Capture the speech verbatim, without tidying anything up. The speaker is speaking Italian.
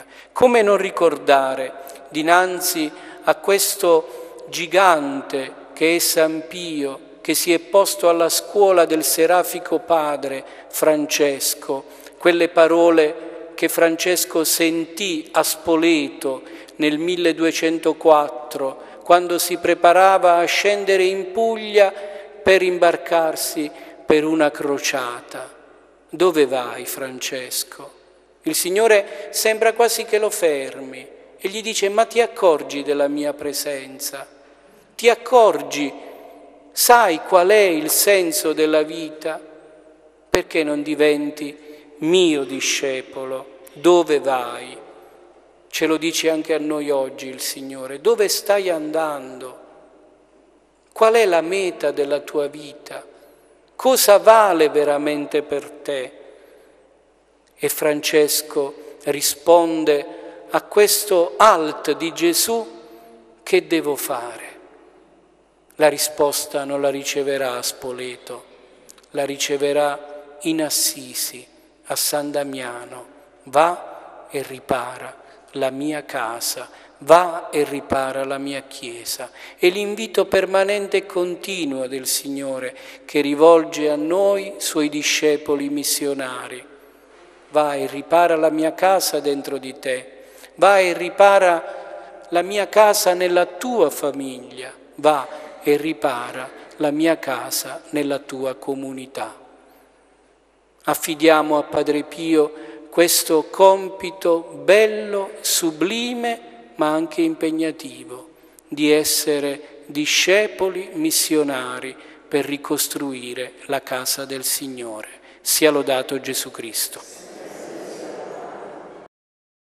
Come non ricordare dinanzi a questo gigante che è San Pio, che si è posto alla scuola del serafico padre Francesco, quelle parole che Francesco sentì a Spoleto nel milleduecentoquattro, quando si preparava a scendere in Puglia per imbarcarsi per una crociata. Dove vai, Francesco? Il Signore sembra quasi che lo fermi e gli dice: ma ti accorgi della mia presenza? Ti accorgi? Sai qual è il senso della vita? Perché non diventi mio discepolo? Dove vai? Ce lo dice anche a noi oggi il Signore. Dove stai andando? Qual è la meta della tua vita? Cosa vale veramente per te? E Francesco risponde a questo alt di Gesù: che devo fare? La risposta non la riceverà a Spoleto, la riceverà in Assisi, a San Damiano. Va e ripara la mia casa, va e ripara la mia chiesa. È l'invito permanente e continuo del Signore che rivolge a noi, Suoi discepoli missionari. Va e ripara la mia casa dentro di te, va e ripara la mia casa nella tua famiglia, va e ripara la mia casa nella tua comunità. Affidiamo a Padre Pio questo compito bello, sublime, ma anche impegnativo, di essere discepoli missionari per ricostruire la casa del Signore. Sia lodato Gesù Cristo.